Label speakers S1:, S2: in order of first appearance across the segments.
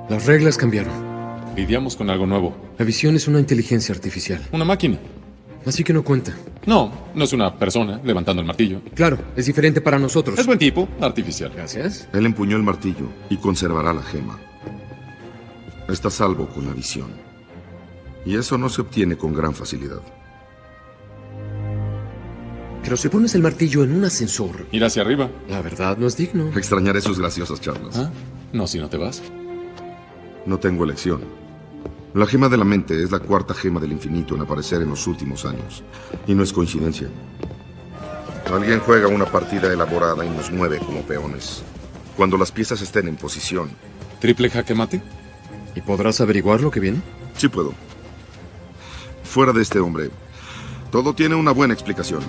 S1: Las reglas cambiaron.
S2: Lidiamos con algo nuevo.
S1: La visión es una inteligencia artificial.
S2: Una máquina.
S1: Así que no cuenta.
S2: No es una persona levantando el martillo.
S1: Claro, es diferente para nosotros.
S2: Es buen tipo, artificial.
S1: Gracias.
S3: Él empuñó el martillo y conservará la gema. Está a salvo con la visión. Y eso no se obtiene con gran facilidad.
S1: Pero si pones el martillo en un ascensor...
S2: Ir hacia arriba.
S1: La verdad no es digno.
S3: Extrañaré sus graciosas charlas.
S2: ¿Ah? No, si no te vas.
S3: No tengo elección. La gema de la mente es la cuarta gema del infinito en aparecer en los últimos años. Y no es coincidencia. Alguien juega una partida elaborada y nos mueve como peones. Cuando las piezas estén en posición.
S2: ¿Triple jaque mate?
S1: ¿Y podrás averiguar lo que viene?
S3: Sí puedo. Fuera de este hombre, todo tiene una buena explicación.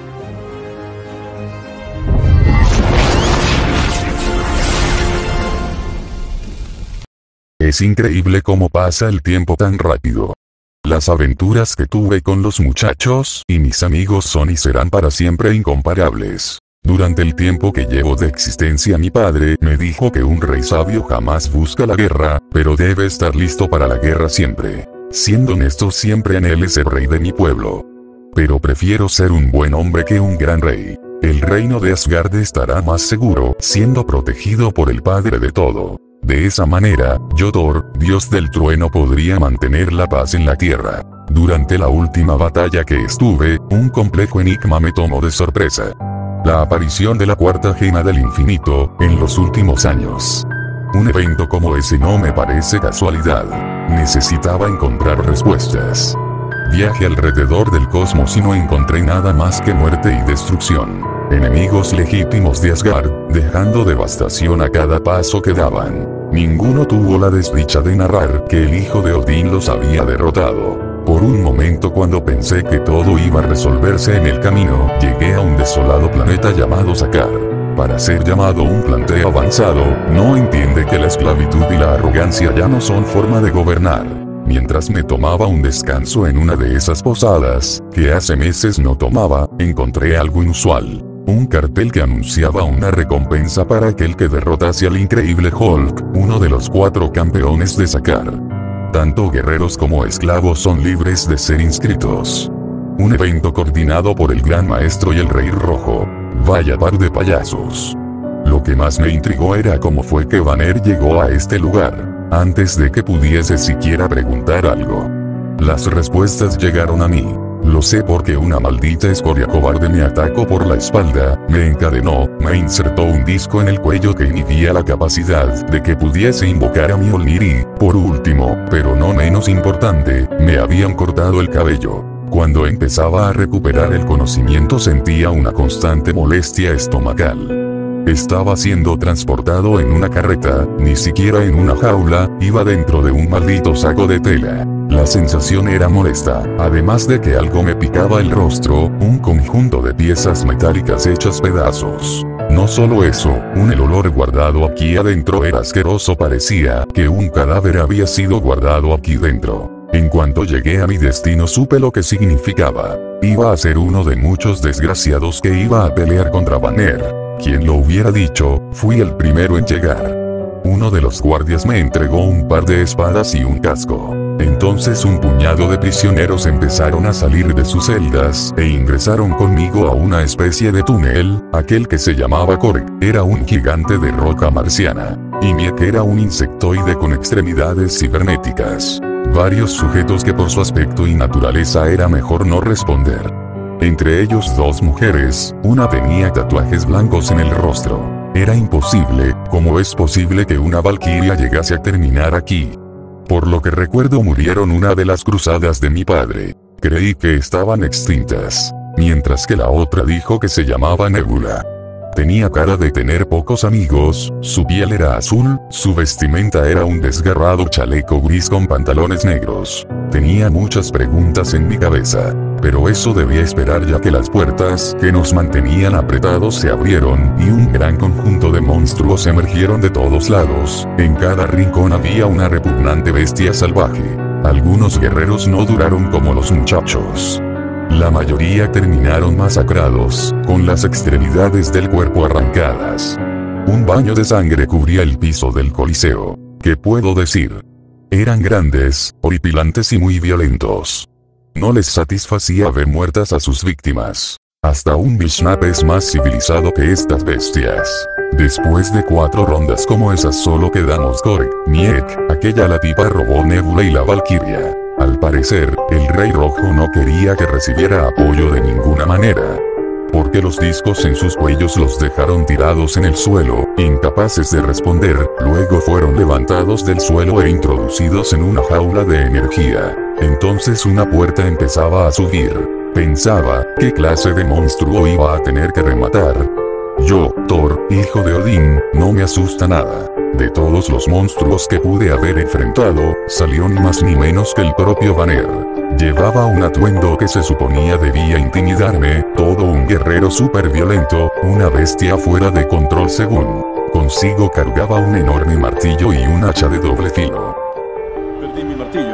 S4: Es increíble cómo pasa el tiempo tan rápido. Las aventuras que tuve con los muchachos y mis amigos son y serán para siempre incomparables. Durante el tiempo que llevo de existencia, mi padre me dijo que un rey sabio jamás busca la guerra, pero debe estar listo para la guerra siempre. Siendo honesto, siempre anhelé ser rey de mi pueblo. Pero prefiero ser un buen hombre que un gran rey. El reino de Asgard estará más seguro, siendo protegido por el padre de todo. De esa manera, yo Thor, dios del trueno, podría mantener la paz en la tierra. Durante la última batalla que estuve, un complejo enigma me tomó de sorpresa. La aparición de la cuarta gema del infinito, en los últimos años. Un evento como ese no me parece casualidad. Necesitaba encontrar respuestas. Viajé alrededor del cosmos y no encontré nada más que muerte y destrucción. Enemigos legítimos de Asgard, dejando devastación a cada paso que daban. Ninguno tuvo la desdicha de narrar que el hijo de Odín los había derrotado. Por un momento, cuando pensé que todo iba a resolverse en el camino, llegué a un desolado planeta llamado Sakaar. Para ser llamado un planteo avanzado, no entiende que la esclavitud y la arrogancia ya no son forma de gobernar. Mientras me tomaba un descanso en una de esas posadas, que hace meses no tomaba, encontré algo inusual. Un cartel que anunciaba una recompensa para aquel que derrotase al increíble Hulk, uno de los 4 campeones de Sakaar. Tanto guerreros como esclavos son libres de ser inscritos. Un evento coordinado por el Gran Maestro y el Rey Rojo. Vaya par de payasos. Lo que más me intrigó era cómo fue que Banner llegó a este lugar, antes de que pudiese siquiera preguntar algo. Las respuestas llegaron a mí. Lo sé porque una maldita escoria cobarde me atacó por la espalda, me encadenó, me insertó un disco en el cuello que inhibía la capacidad de que pudiese invocar a Mjolnir y, por último, pero no menos importante, me habían cortado el cabello. Cuando empezaba a recuperar el conocimiento sentía una constante molestia estomacal. Estaba siendo transportado en una carreta, ni siquiera en una jaula, iba dentro de un maldito saco de tela. La sensación era molesta, además de que algo me picaba el rostro, un conjunto de piezas metálicas hechas pedazos. No solo eso, el olor guardado aquí adentro era asqueroso, parecía que un cadáver había sido guardado aquí dentro. En cuanto llegué a mi destino supe lo que significaba. Iba a ser uno de muchos desgraciados que iba a pelear contra Banner. Quien lo hubiera dicho, fui el primero en llegar. Uno de los guardias me entregó un par de espadas y un casco. Entonces un puñado de prisioneros empezaron a salir de sus celdas, e ingresaron conmigo a una especie de túnel. Aquel que se llamaba Korg, era un gigante de roca marciana. Y Miek era un insectoide con extremidades cibernéticas. Varios sujetos que por su aspecto y naturaleza era mejor no responder. Entre ellos 2 mujeres, una tenía tatuajes blancos en el rostro. Era imposible, ¿cómo es posible que una valquiria llegase a terminar aquí? Por lo que recuerdo murieron una de las cruzadas de mi padre. Creí que estaban extintas. Mientras que la otra dijo que se llamaba Nebula. Tenía cara de tener pocos amigos, su piel era azul, su vestimenta era un desgarrado chaleco gris con pantalones negros. Tenía muchas preguntas en mi cabeza. Pero eso debía esperar, ya que las puertas que nos mantenían apretados se abrieron y un gran conjunto de monstruos emergieron de todos lados. En cada rincón había una repugnante bestia salvaje. Algunos guerreros no duraron como los muchachos. La mayoría terminaron masacrados, con las extremidades del cuerpo arrancadas. Un baño de sangre cubría el piso del coliseo. ¿Qué puedo decir? Eran grandes, horripilantes y muy violentos. No les satisfacía ver muertas a sus víctimas. Hasta un Bishnap es más civilizado que estas bestias. Después de 4 rondas como esas solo quedamos Korg, Miek, aquella la tipa robó Nebula y la Valkyria. Al parecer, el Rey Rojo no quería que recibiera apoyo de ninguna manera. Porque los discos en sus cuellos los dejaron tirados en el suelo, incapaces de responder, luego fueron levantados del suelo e introducidos en una jaula de energía. Entonces una puerta empezaba a subir. Pensaba, ¿qué clase de monstruo iba a tener que rematar? Yo, Thor, hijo de Odín, no me asusta nada. De todos los monstruos que pude haber enfrentado, salió ni más ni menos que el propio Banner. Llevaba un atuendo que se suponía debía intimidarme, todo un guerrero súper violento, una bestia fuera de control según. Consigo cargaba un enorme martillo y un hacha de doble filo.
S2: Perdí mi martillo.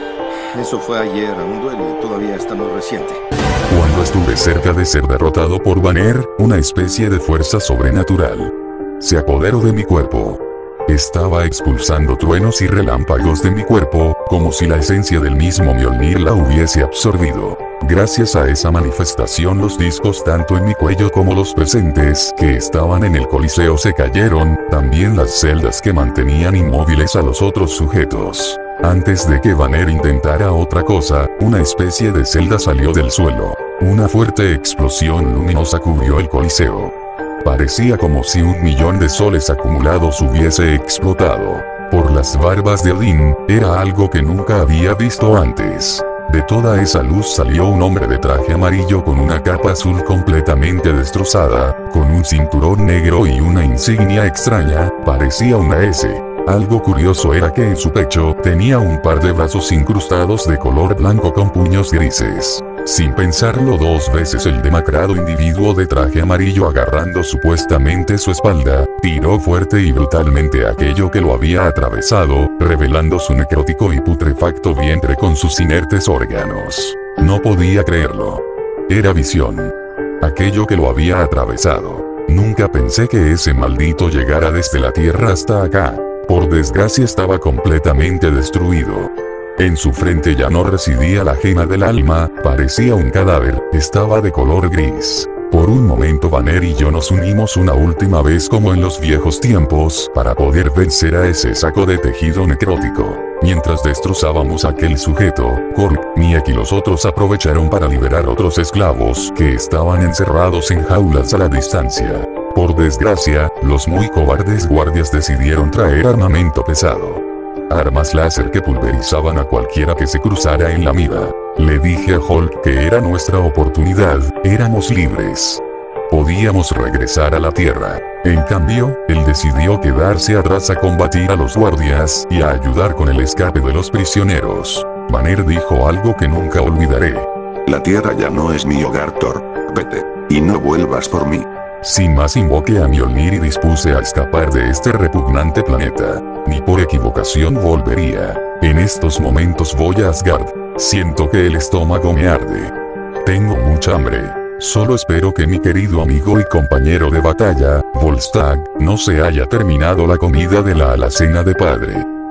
S5: Eso fue ayer, aún duele, todavía está muy reciente.
S4: Cuando estuve cerca de ser derrotado por Banner, una especie de fuerza sobrenatural se apoderó de mi cuerpo. Estaba expulsando truenos y relámpagos de mi cuerpo, como si la esencia del mismo Mjolnir la hubiese absorbido. Gracias a esa manifestación los discos tanto en mi cuello como los presentes que estaban en el coliseo se cayeron, también las celdas que mantenían inmóviles a los otros sujetos. Antes de que Banner intentara otra cosa, una especie de celda salió del suelo. Una fuerte explosión luminosa cubrió el coliseo. Parecía como si 1.000.000 de soles acumulados hubiese explotado. Por las barbas de Odín, era algo que nunca había visto antes. De toda esa luz salió un hombre de traje amarillo con una capa azul completamente destrozada, con un cinturón negro y una insignia extraña, parecía una S. Algo curioso era que en su pecho tenía un par de brazos incrustados de color blanco con puños grises. Sin pensarlo 2 veces el demacrado individuo de traje amarillo agarrando supuestamente su espalda, tiró fuerte y brutalmente aquello que lo había atravesado, revelando su necrótico y putrefacto vientre con sus inertes órganos. No podía creerlo. Era visión. Aquello que lo había atravesado. Nunca pensé que ese maldito llegara desde la tierra hasta acá. Por desgracia estaba completamente destruido. En su frente ya no residía la gema del alma, parecía un cadáver, estaba de color gris. Por un momento Banner y yo nos unimos una última vez como en los viejos tiempos, para poder vencer a ese saco de tejido necrótico. Mientras destrozábamos a aquel sujeto, Korg, Miek y los otros aprovecharon para liberar otros esclavos que estaban encerrados en jaulas a la distancia. Por desgracia, los muy cobardes guardias decidieron traer armamento pesado. Armas láser que pulverizaban a cualquiera que se cruzara en la mira. Le dije a Hulk que era nuestra oportunidad, éramos libres. Podíamos regresar a la Tierra. En cambio, él decidió quedarse atrás a combatir a los guardias y a ayudar con el escape de los prisioneros. Banner dijo algo que nunca olvidaré.
S6: La Tierra ya no es mi hogar, Thor. Vete, y no vuelvas por mí.
S4: Sin más invoqué a Mjolnir y dispuse a escapar de este repugnante planeta. Ni por equivocación volvería. En estos momentos voy a Asgard. Siento que el estómago me arde. Tengo mucha hambre. Solo espero que mi querido amigo y compañero de batalla, Volstagg, no se haya terminado la comida de la alacena de padre.